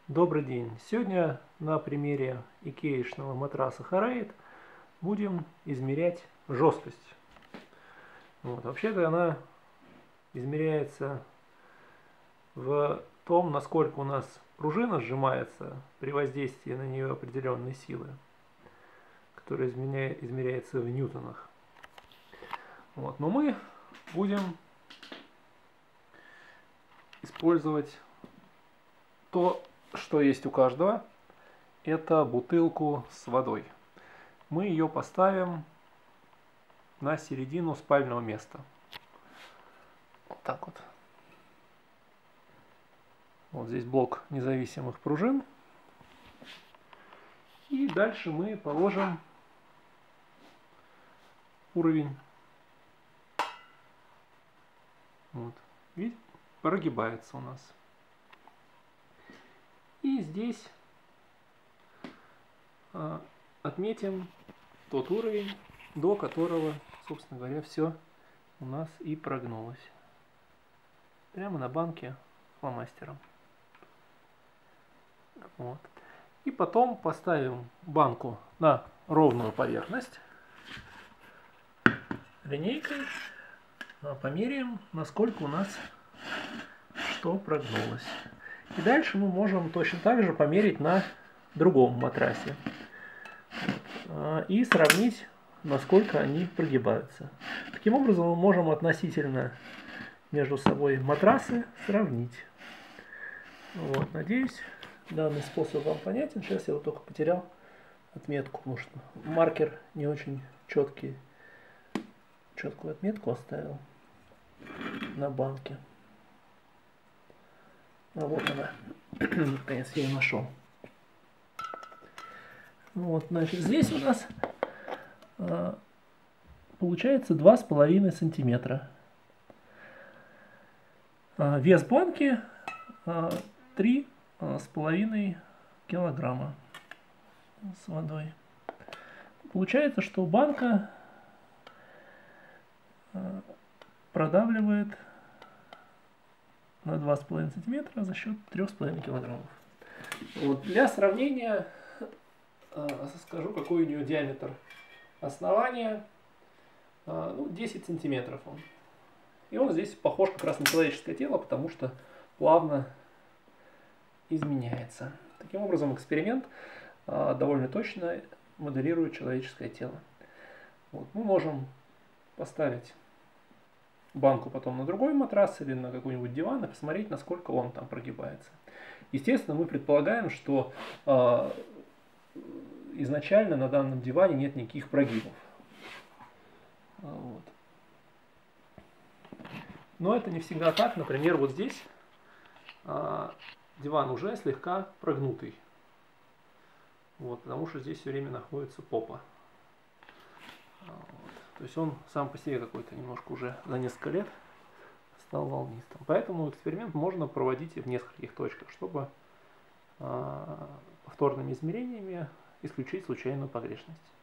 Добрый день! Сегодня на примере икеишного матраса Harriet будем измерять жесткость. Вообще-то она измеряется в том, насколько у нас пружина сжимается при воздействии на нее определенной силы, которая измеряется в ньютонах. Но мы будем использовать то, что есть у каждого, это бутылку с водой. Мы ее поставим на середину спального места. Вот так вот. Вот здесь блок независимых пружин. И дальше мы положим уровень. Вот. Видите, прогибается у нас. И здесь отметим тот уровень, до которого, собственно говоря, все у нас и прогнулось. Прямо на банке фломастером. Вот. И потом поставим банку на ровную поверхность. Линейкой померяем, насколько у нас что прогнулось. И дальше мы можем точно так же померить на другом матрасе. И сравнить, насколько они прогибаются. Таким образом мы можем относительно между собой матрасы сравнить. Надеюсь, данный способ вам понятен. Сейчас я вот только потерял отметку, потому что маркер не очень четкую отметку оставил на банке. Вот она. Наконец я ее нашел. Значит, здесь у нас получается 2,5 сантиметра. Вес банки 3,5 килограмма с водой. Получается, что банка продавливает на 2,5 сантиметра за счет 3,5 килограммов. Для сравнения скажу, какой у нее диаметр основания. 10 сантиметров он. И он здесь похож как раз на человеческое тело, потому что плавно изменяется. Таким образом, эксперимент довольно точно моделирует человеческое тело. Мы можем поставить банку потом на другой матрас или на какой-нибудь диван и посмотреть, насколько он там прогибается. Естественно, мы предполагаем, что изначально на данном диване нет никаких прогибов. Но это не всегда так. Например, вот здесь диван уже слегка прогнутый. Потому что здесь все время находится попа. То есть он сам по себе какой-то немножко уже за несколько лет стал волнистым. Поэтому эксперимент можно проводить в нескольких точках, чтобы повторными измерениями исключить случайную погрешность.